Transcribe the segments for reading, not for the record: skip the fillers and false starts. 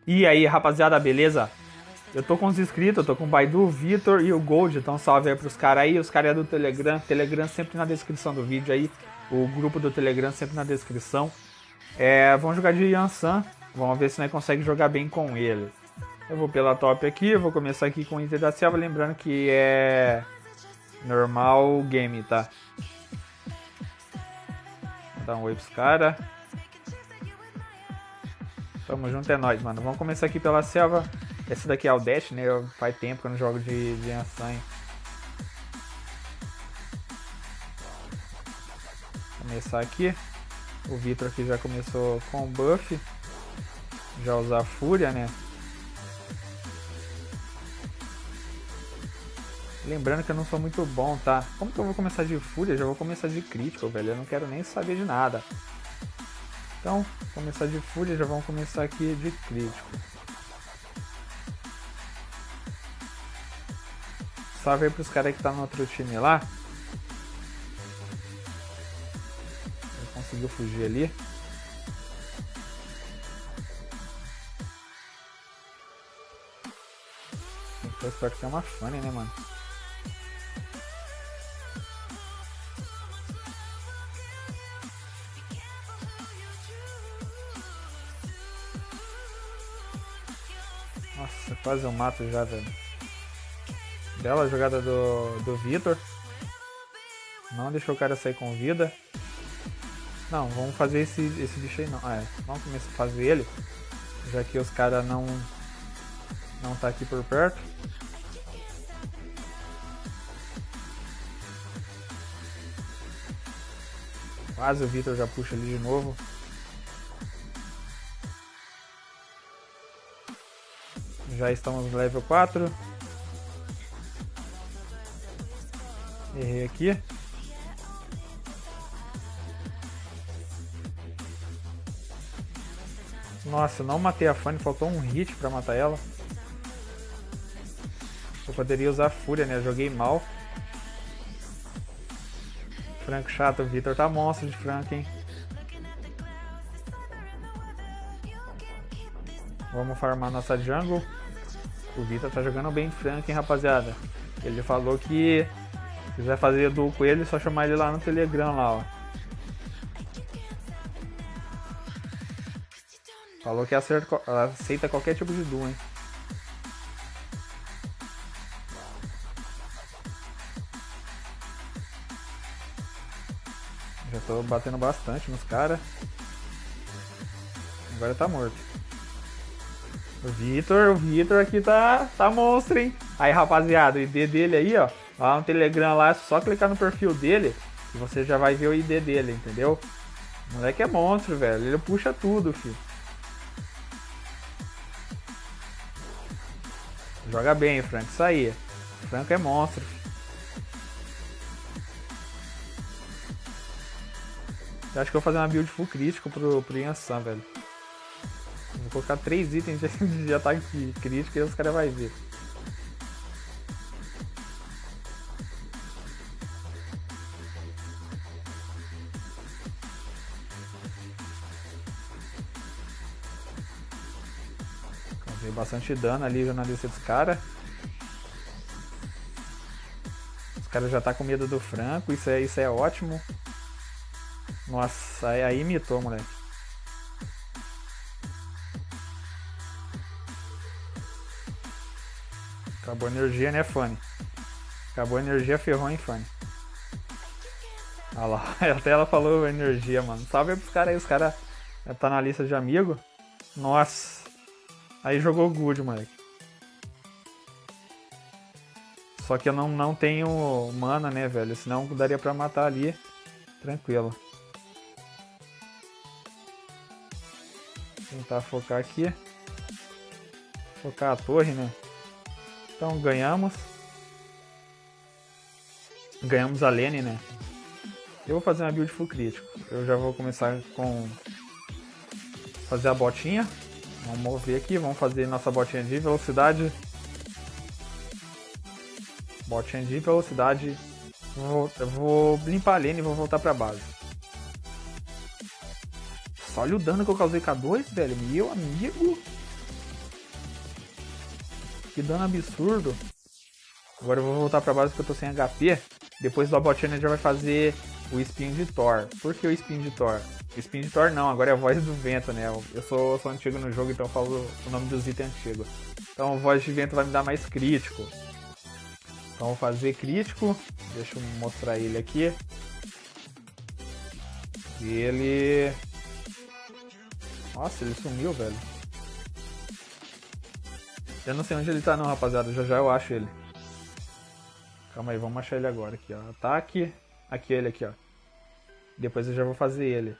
E aí, rapaziada, beleza? Eu tô com os inscritos, eu tô com o Baidu, o Vitor e o Gold, então salve aí pros caras aí, os caras é do Telegram, Telegram sempre na descrição do vídeo aí, o grupo do Telegram sempre na descrição. Vamos jogar de Yansan, vamos ver se nós conseguimos jogar bem com ele. Eu vou pela top aqui, eu vou começar aqui com o Inter da Selva, lembrando que é normal game, tá? Vou dar um oi pros caras. Tamo junto, é nóis, mano. Vamos começar aqui pela selva. Esse daqui é o Dash, né? Faz tempo que eu não jogo de Yansan. Começar aqui. O Vitor aqui já começou com o buff. Já usar a Fúria, né? Lembrando que eu não sou muito bom, tá? Como que eu vou começar de Fúria? Já vou começar de crítico, velho. Eu não quero nem saber de nada. Então, começar de Fúria, já vamos começar aqui de crítico. Salve aí pros caras que tá no outro time lá. Ele conseguiu fugir ali. Eu espero que tenha uma Fanny, né, mano? Nossa, quase eu mato já, velho. Bela jogada do Vitor. Não deixou o cara sair com vida. Não, vamos fazer esse bicho aí não. Vamos começar a fazer ele. Já que os caras não tá aqui por perto. Quase o Vitor já puxa ali de novo. Já estamos no level 4. Errei aqui. Nossa, eu não matei a Fanny, faltou um hit pra matar ela. Eu poderia usar a Fúria, né? Eu joguei mal. Franco chato, o Vitor tá monstro de Franco, hein? Vamos farmar nossa jungle. O Vitor tá jogando bem Franco, hein, rapaziada? Ele falou que se quiser fazer duo com ele, é só chamar ele lá no Telegram, lá, ó. Falou que aceita qualquer tipo de duo, hein? Já tô batendo bastante nos caras. Agora tá morto. O Vitor aqui tá monstro, hein? Aí, rapaziada, o ID dele aí, ó. Lá no Telegram lá, é só clicar no perfil dele e você já vai ver o ID dele, entendeu? O moleque é monstro, velho. Ele puxa tudo, filho. Joga bem, Franco. Isso aí. O Franco é monstro, filho. Eu acho que eu vou fazer uma build full crítico pro Yansan, velho. Vou colocar 3 itens de ataque crítico e os caras vão ver. Causei bastante dano ali já na DC dos caras. Os caras já tá com medo do Franco, isso é ótimo. Nossa, aí imitou, moleque. Acabou a energia, né, Fanny? Acabou a energia, ferrou, hein, Fanny? Olha lá, até ela falou energia, mano. Salve aí pros caras aí, os caras tá na lista de amigo. Nossa. Aí jogou good, moleque. Só que eu não tenho mana, né, velho? Senão daria pra matar ali. Tranquilo. Tentar focar aqui. Focar a torre, né? Então ganhamos. Ganhamos a Lane, né? Eu vou fazer uma build full crítico. Eu já vou começar com fazer a botinha. Vamos mover aqui, vamos fazer nossa botinha de velocidade. Botinha de velocidade. Eu vou limpar a lane e vou voltar pra base. Só olha o dano que eu causei com a 2, velho. Meu amigo. que dano absurdo. Agora eu vou voltar pra base porque eu tô sem HP. Depois do About Energy já vai fazer o espinho de Thor. Por que o espinho de Thor? O espinho de Thor não, agora é a voz do vento, né? Eu sou antigo no jogo, então eu falo o nome dos itens antigos. Então a voz de vento vai me dar mais crítico. Então vou fazer crítico. Deixa eu mostrar ele aqui. Ele... Nossa, ele sumiu, velho. Eu não sei onde ele tá não, rapaziada. Já já eu acho ele. Calma aí, vamos achar ele agora aqui, ó. Ataque. Aqui ele aqui, ó. Depois eu já vou fazer ele.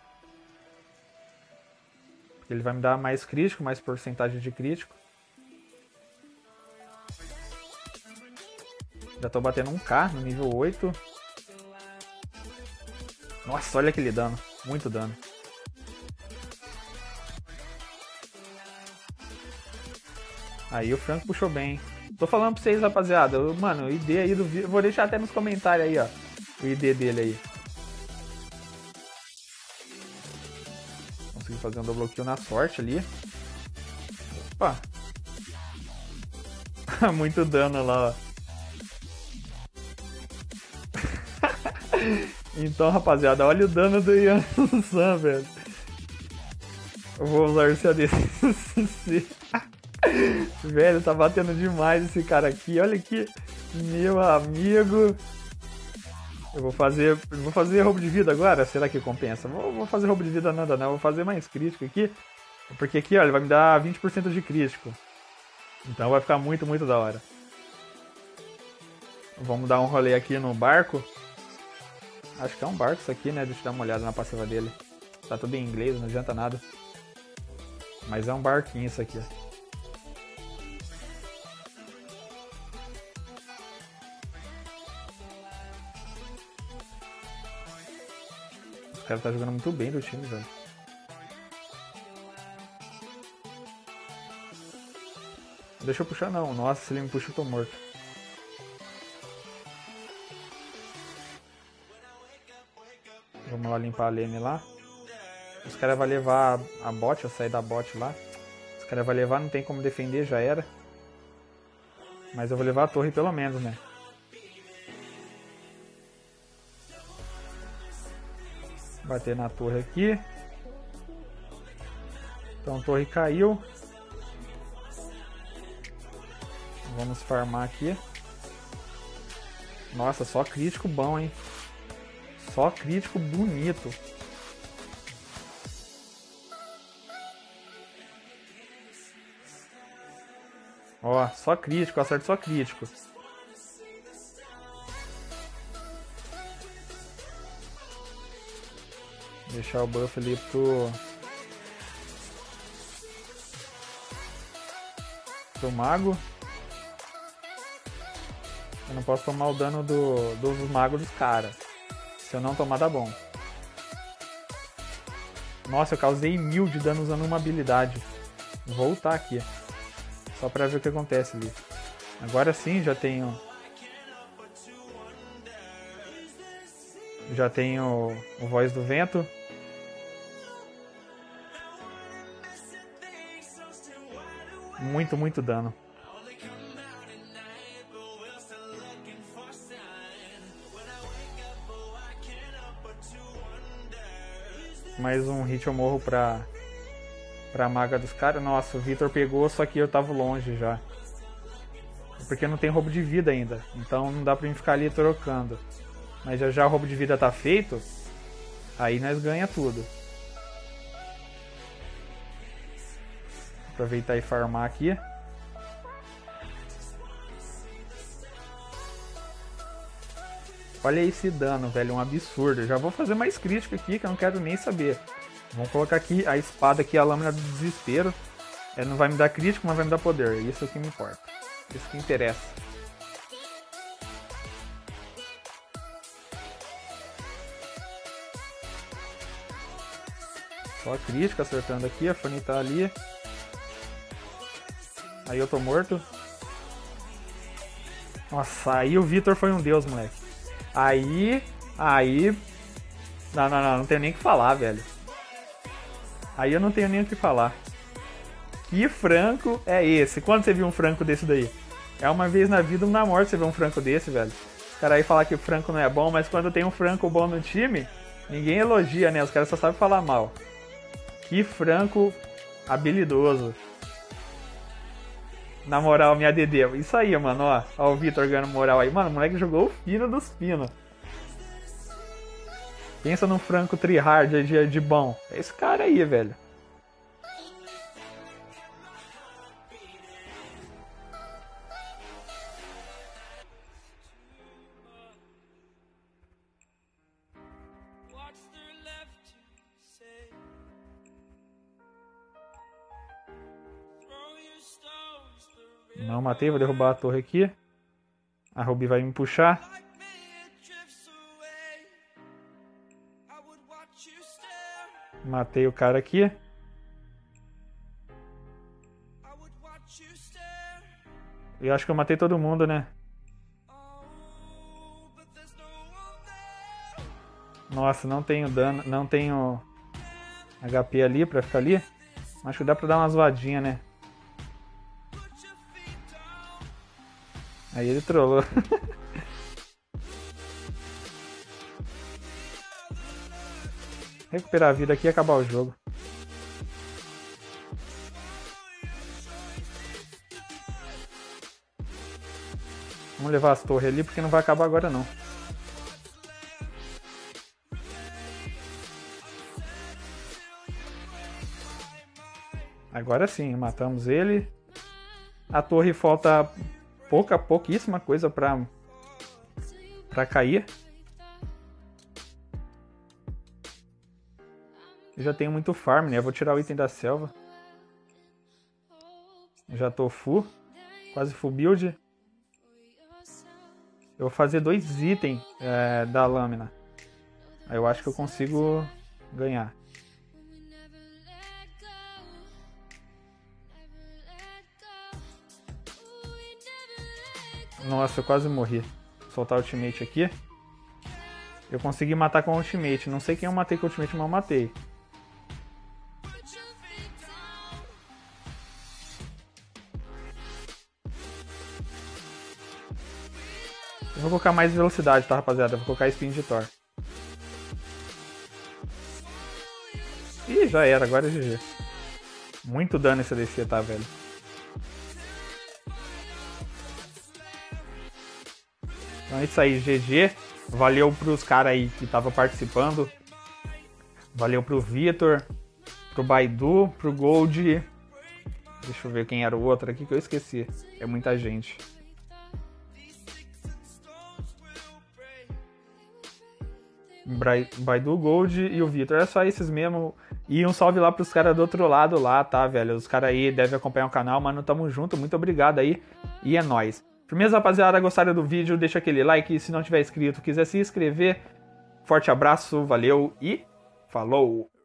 Ele vai me dar mais crítico, mais porcentagem de crítico. Já tô batendo 1k no nível 8. Nossa, olha aquele dano. Muito dano. Aí o Franco puxou bem. Tô falando pra vocês, rapaziada. Mano, o ID aí do vídeo... Vou deixar até nos comentários aí, ó. O ID dele aí. Consegui fazer um double kill na sorte ali. Opa. Muito dano lá, ó. Então, rapaziada, olha o dano do Ian Sam, velho. Eu vou usar o CADC. Velho, tá batendo demais esse cara aqui. Olha aqui, meu amigo. Eu vou fazer roubo de vida agora. Será que compensa? Vou fazer roubo de vida nada não. Vou fazer mais crítico aqui. Porque aqui, ó, ele vai me dar 20% de crítico. Então vai ficar muito, muito da hora. Vamos dar um rolê aqui no barco. Acho que é um barco isso aqui, né? Deixa eu dar uma olhada na passiva dele. Tá tudo em inglês, não adianta nada. Mas é um barquinho isso aqui. O cara tá jogando muito bem do time, velho. Deixa eu puxar não. Nossa, se ele me puxa eu tô morto. Vamos lá limpar a lane lá. Os caras vão levar a bot, eu sair da bot lá. Os caras vão levar, não tem como defender, já era. Mas eu vou levar a torre pelo menos, né? Bater na torre aqui. Então a torre caiu. Vamos farmar aqui. Nossa, só crítico bom, hein? Só crítico bonito. Ó, só crítico, acerto só crítico. Deixar o buff ali pro mago. Eu não posso tomar o dano dos magos dos caras. Se eu não tomar, dá bom. Nossa, eu causei 1000 de dano usando uma habilidade. Vou voltar aqui. Só pra ver o que acontece ali. Agora sim, já tenho o Voz do Vento. Muito, muito dano. Mais um hit eu morro pra maga dos caras. Nossa, o Vitor pegou, só que eu tava longe já. Porque não tem roubo de vida ainda. Então não dá pra mim ficar ali trocando. Mas já já o roubo de vida tá feito. Aí nós ganha tudo. Aproveitar e farmar aqui. Olha esse dano, velho, um absurdo. Eu já vou fazer mais crítico aqui, que eu não quero nem saber. Vamos colocar aqui a espada aqui, a lâmina do desespero. Ela não vai me dar crítico, mas vai me dar poder. Isso é o que me importa. Isso que interessa. Só crítico acertando aqui, a Fanny tá ali. Aí eu tô morto. Nossa, aí o Vitor foi um deus, moleque. Aí... Não tenho nem o que falar, velho. Aí eu não tenho nem o que falar. Que franco é esse? Quando você viu um franco desse daí? É uma vez na vida, uma na morte você vê um franco desse, velho. Os caras aí falam que o franco não é bom, mas quando tem um franco bom no time, ninguém elogia, né? Os caras só sabem falar mal. Que franco habilidoso. Na moral, minha DD. Isso aí, mano, ó. Ó o Vitor ganhando moral aí. Mano, o moleque jogou o fino dos finos. Pensa num franco tryhard de bom. É esse cara aí, velho. Não matei, vou derrubar a torre aqui. A Ruby vai me puxar. Matei o cara aqui. Eu acho que eu matei todo mundo, né? Nossa, não tenho dano, não tenho HP ali pra ficar ali. Acho que dá pra dar uma zoadinha, né? Aí ele trollou. Recuperar a vida aqui e acabar o jogo. Vamos levar as torres ali porque não vai acabar agora não. Agora sim, matamos ele. A torre falta pouquíssima coisa pra cair. Eu já tenho muito farm, né? Eu vou tirar o item da selva. Já tô full. Quase full build. Eu vou fazer 2 itens da lâmina. Aí eu acho que eu consigo ganhar. Nossa, eu quase morri. Vou soltar o ultimate aqui. Eu consegui matar com o ultimate. Não sei quem eu matei com o ultimate, mas eu matei. Eu vou colocar mais velocidade, tá, rapaziada? Eu vou colocar Spin de Thor. Ih, já era. Agora é GG. Muito dano esse ADC, tá, velho? Então é isso aí, GG. Valeu pros caras aí que estavam participando. Valeu pro Vitor, pro Baidu, pro Gold. Deixa eu ver quem era o outro aqui que eu esqueci. É muita gente. Baidu, Gold e o Vitor. É só esses mesmo. E um salve lá pros caras do outro lado lá, tá, velho? Os caras aí devem acompanhar o canal, mano. Tamo junto, muito obrigado aí. E é nóis. Firmeza, rapaziada. Gostaram do vídeo? Deixa aquele like. E se não tiver inscrito, quiser se inscrever. Forte abraço, valeu e falou!